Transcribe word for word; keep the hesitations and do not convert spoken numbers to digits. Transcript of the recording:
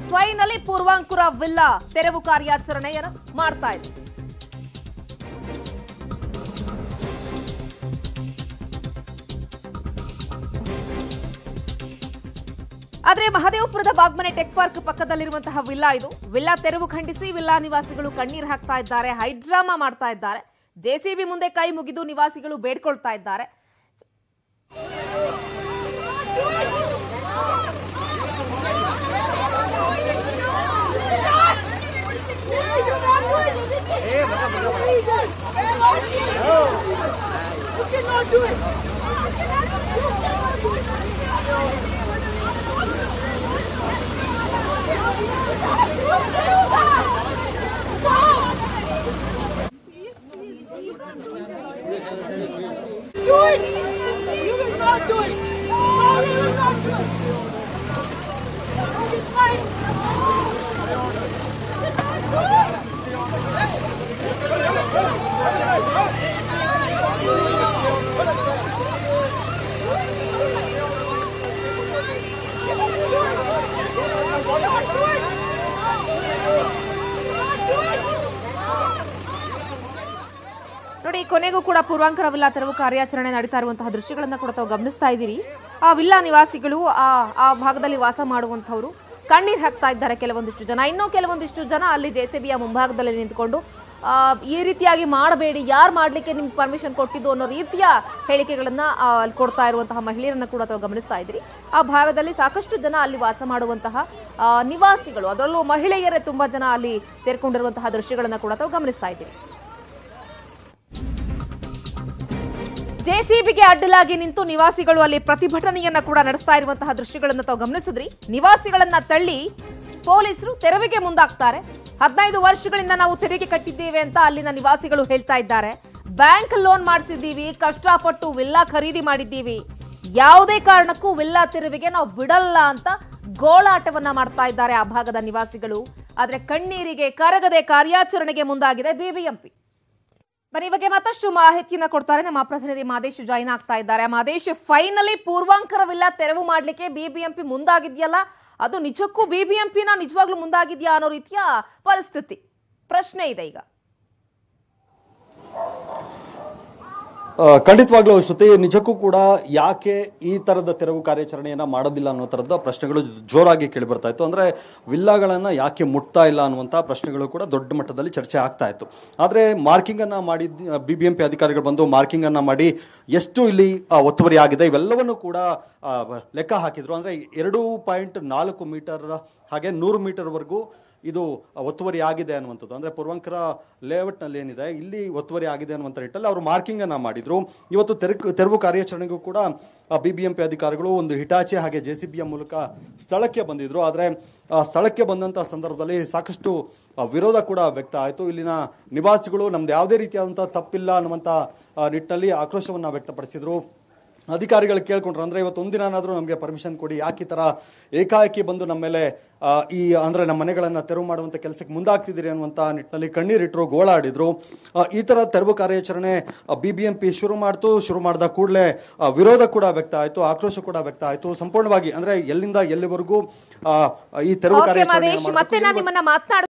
Finally ಪೂರ್ವಾಂಕುರ villa ತೆರವು ಕಾರ್ಯಾಚರಣೆಯನ್ನು ಮಾಡ್ತಾ ಇದೆ. ಆದ್ರೆ ಮಹದೇವಪುರದ ಬಾಗ್ಮನೆ ಟೆಕ್ ಪಾರ್ಕ್ ಪಕ್ಕದಲ್ಲಿರುವಂತಹ ವಿಲ್ಲಾ ಇದು. ವಿಲ್ಲಾ ತೆರವು ಖಂಡಿಸಿ ವಿಲ್ಲಾ ನಿವಾಸಿಗಳು ಕಣ್ಣೀರು ಹಾಕ್ತಾ ಇದ್ದಾರೆ, ಹೈಡ್ರಾಮಾ ಮಾಡ್ತಾ ಇದ್ದಾರೆ. ಜೆಸಿಬಿ ಮುಂದೆ ಕೈ ಮುಗಿದು ನಿವಾಸಿಗಳು ಬೇಡ್ಕೊಳ್ತಾ ಇದ್ದಾರೆ. Do it! You will not do it! No, you will not do it! It's fine! You cannot do it! ನೋಡಿ, ಕೊನೆಗೂ ಕೂಡ ಪೂರ್ವಾಂಕರ ವಿಲ್ಲಾ ತೆರವು ಕಾರ್ಯಾಚರಣೆ ನಡೀತಾ ಇರುವಂತಹ ದೃಶ್ಯಗಳನ್ನ ಕೂಡ ತಾವು ಗಮನಿಸ್ತಾ ಇದ್ದೀರಿ. ಆ ವಿಲ್ಲಾ ನಿವಾಸಿಗಳು ಆ ಆ ಭಾಗದಲ್ಲಿ ವಾಸ ಮಾಡುವಂತಹವರು ಕಣ್ಣೀರ್ ಹಾಕ್ತಾ ಇದ್ದಾರೆ ಕೆಲವೊಂದಿಷ್ಟು ಜನ. ಇನ್ನೂ ಕೆಲವೊಂದಿಷ್ಟು ಜನ ಅಲ್ಲಿ ಜೆಸಿಬಿಯ ಮುಂಭಾಗದಲ್ಲಿ ನಿಂತ್ಕೊಂಡು ಆ ಈ ರೀತಿಯಾಗಿ ಮಾಡಬೇಡಿ, ಯಾರು ಮಾಡ್ಲಿಕ್ಕೆ ನಿಮ್ಗೆ ಪರ್ಮಿಷನ್ ಕೊಟ್ಟಿದ್ದು ಅನ್ನೋ ರೀತಿಯ ಹೇಳಿಕೆಗಳನ್ನ ಅಲ್ಲಿ ಕೊಡ್ತಾ ಇರುವಂತಹ ಮಹಿಳೆಯರನ್ನ ಕೂಡ ತಾವು ಗಮನಿಸ್ತಾ ಇದ್ದೀರಿ. ಆ ಭಾಗದಲ್ಲಿ ಸಾಕಷ್ಟು ಜನ ಅಲ್ಲಿ ವಾಸ ಮಾಡುವಂತಹ ನಿವಾಸಿಗಳು, ಅದರಲ್ಲೂ ಮಹಿಳೆಯರೇ ತುಂಬಾ ಜನ ಅಲ್ಲಿ ಸೇರ್ಕೊಂಡಿರುವಂತಹ ದೃಶ್ಯಗಳನ್ನ ಕೂಡ ತಾವು ಗಮನಿಸ್ತಾ ಇದ್ದೀರಿ. ಜೆಸಿಬಿಗೆ ಅಡ್ಡಲಾಗಿ ನಿಂತು ನಿವಾಸಿಗಳು ಅಲ್ಲಿ ಪ್ರತಿಭಟನೆಯನ್ನ ಕೂಡ ನಡೆಸ್ತಾ ಇರುವಂತಹ ದೃಶ್ಯಗಳನ್ನು ತಾವು ಗಮನಿಸಿದ್ರಿ. ನಿವಾಸಿಗಳನ್ನ ತಳ್ಳಿ ಪೊಲೀಸರು ತೆರವಿಗೆ ಮುಂದಾಗ್ತಾರೆ. ಹದಿನೈದು ವರ್ಷಗಳಿಂದ ನಾವು ತೆರಿಗೆ ಕಟ್ಟಿದ್ದೇವೆ ಅಂತ ಅಲ್ಲಿನ ನಿವಾಸಿಗಳು ಹೇಳ್ತಾ ಇದ್ದಾರೆ. ಬ್ಯಾಂಕ್ ಲೋನ್ ಮಾಡಿಸಿದ್ದೀವಿ, ಕಷ್ಟಪಟ್ಟು ವಿಲ್ಲಾ ಖರೀದಿ ಮಾಡಿದ್ದೀವಿ, ಯಾವುದೇ ಕಾರಣಕ್ಕೂ ವಿಲ್ಲಾ ತೆರವಿಗೆ ನಾವು ಬಿಡಲ್ಲ ಅಂತ ಗೋಳಾಟವನ್ನ ಮಾಡ್ತಾ ಇದ್ದಾರೆ ಆ ಭಾಗದ ನಿವಾಸಿಗಳು. ಆದ್ರೆ ಕಣ್ಣೀರಿಗೆ ಕರಗದೆ ಕಾರ್ಯಾಚರಣೆಗೆ ಮುಂದಾಗಿದೆ ಬಿಬಿಎಂಪಿ. ಬನ್ನಿ, ಬಗ್ಗೆ ಮತ್ತಷ್ಟು ಮಾಹಿತಿಯನ್ನ ಕೊಡ್ತಾರೆ ನಮ್ಮ ಪ್ರತಿನಿಧಿ ಮಾದೇಶ್ ಜಾಯಿನ್ ಆಗ್ತಾ ಇದ್ದಾರೆ. ಮಾದೇಶ್, ಫೈನಲಿ ಪೂರ್ವಾಂಕರ ವಿಲ್ಲಾ ತೆರವು ಮಾಡ್ಲಿಕ್ಕೆ ಬಿಬಿಎಂಪಿ ಮುಂದಾಗಿದೆಯಲ್ಲ, ಅದು ನಿಜಕ್ಕೂ ಬಿಬಿಎಂಪಿನ ನಿಜವಾಗ್ಲೂ ಮುಂದಾಗಿದ್ಯಾ ಅನ್ನೋ ರೀತಿಯ ಪರಿಸ್ಥಿತಿ ಪ್ರಶ್ನೆ ಇದೆ ಈಗ. ಖಂಡಿತವಾಗ್ಲೂ ಶ್ರುತಿ, ನಿಜಕ್ಕೂ ಕೂಡ ಯಾಕೆ ಈ ತರದ ತೆರವು ಕಾರ್ಯಾಚರಣೆಯನ್ನ ಮಾಡೋದಿಲ್ಲ ಅನ್ನೋ ತರದ ಪ್ರಶ್ನೆಗಳು ಜೋರಾಗಿ ಕೇಳಿ ಬರ್ತಾ ಇತ್ತು. ಅಂದ್ರೆ ವಿಲ್ಲಾಗಳನ್ನ ಯಾಕೆ ಮುಟ್ತಾ ಇಲ್ಲ ಅನ್ನುವಂತ ಪ್ರಶ್ನೆಗಳು ಕೂಡ ದೊಡ್ಡ ಮಟ್ಟದಲ್ಲಿ ಚರ್ಚೆ ಆಗ್ತಾ ಇತ್ತು. ಆದ್ರೆ ಮಾರ್ಕಿಂಗ್ ಅನ್ನ ಮಾಡಿ ಬಿಬಿಎಂಪಿ ಅಧಿಕಾರಿಗಳು ಬಂದು ಮಾರ್ಕಿಂಗ್ ಅನ್ನ ಮಾಡಿ ಎಷ್ಟು ಇಲ್ಲಿ ಒತ್ತುವರಿ ಆಗಿದೆ ಇವೆಲ್ಲವನ್ನು ಕೂಡ ಲೆಕ್ಕ ಹಾಕಿದ್ರು. ಅಂದ್ರೆ ಎರಡು ಪಾಯಿಂಟ್ ನಾಲ್ಕು ಮೀಟರ್ ಹಾಗೆ ನೂರು ಮೀಟರ್ ವರೆಗೂ ಇದು ಒತ್ತುವರಿ ಆಗಿದೆ ಅನ್ನುವಂಥದ್ದು. ಅಂದ್ರೆ ಪೂರ್ವಾಂಕರ ಲೇಔಟ್ ನಲ್ಲಿ ಏನಿದೆ ಇಲ್ಲಿ ಒತ್ತುವರಿ ಆಗಿದೆ ಅನ್ನುವಂಥ ನಿಟ್ಟಲ್ಲಿ ಅವರು ಮಾರ್ಕಿಂಗ್ ಅನ್ನ ಮಾಡಿದ್ರು. ಇವತ್ತು ತೆರವು ತೆರವು ಕಾರ್ಯಾಚರಣೆಗೂ ಕೂಡ ಬಿಬಿಎಂಪಿ ಅಧಿಕಾರಿಗಳು ಒಂದು ಹಿಟಾಚಿ ಹಾಗೆ ಜೆಸಿಬಿಯ ಮೂಲಕ ಸ್ಥಳಕ್ಕೆ ಬಂದಿದ್ರು. ಆದ್ರೆ ಸ್ಥಳಕ್ಕೆ ಬಂದಂತಹ ಸಂದರ್ಭದಲ್ಲಿ ಸಾಕಷ್ಟು ವಿರೋಧ ಕೂಡ ವ್ಯಕ್ತ ಆಯಿತು. ಇಲ್ಲಿನ ನಿವಾಸಿಗಳು ನಮ್ದು ಯಾವುದೇ ರೀತಿಯಾದಂತಹ ತಪ್ಪಿಲ್ಲ ಅನ್ನುವಂಥ ನಿಟ್ಟಿನಲ್ಲಿ ಆಕ್ರೋಶವನ್ನ ವ್ಯಕ್ತಪಡಿಸಿದ್ರು. ಅಧಿಕಾರಿಗಳು ಕೇಳ್ಕೊಂಡ್ರು, ಅಂದ್ರೆ ಇವತ್ತು ಒಂದಿನಾದ್ರೂ ನಮಗೆ ಪರ್ಮಿಷನ್ ಕೊಡಿ, ಯಾಕೆ ಈ ತರ ಏಕಾಏಕಿ ಬಂದು ನಮ್ಮ ಮೇಲೆ ಈ ಅಂದ್ರೆ ನಮ್ಮ ಮನೆಗಳನ್ನ ತೆರವು ಮಾಡುವಂತ ಕೆಲಸಕ್ಕೆ ಮುಂದಾಗ್ತಿದ್ದೀರಿ ಅನ್ನುವಂತ ನಿಟ್ಟಿನಲ್ಲಿ ಕಣ್ಣೀರಿಟ್ಟರು, ಗೋಳಾಡಿದ್ರು. ಈ ತರ ತೆರವು ಕಾರ್ಯಾಚರಣೆ ಬಿಬಿಎಂಪಿ ಶುರು ಮಾಡ್ತು. ಶುರು ಮಾಡಿದ ಕೂಡಲೇ ವಿರೋಧ ಕೂಡ ವ್ಯಕ್ತ ಆಯ್ತು, ಆಕ್ರೋಶ ಕೂಡ ವ್ಯಕ್ತ ಆಯ್ತು. ಸಂಪೂರ್ಣವಾಗಿ ಅಂದ್ರೆ ಎಲ್ಲಿಂದ ಎಲ್ಲಿವರೆಗೂ ಈ ತೆರವು ಕಾರ್ಯಾಚರಣೆ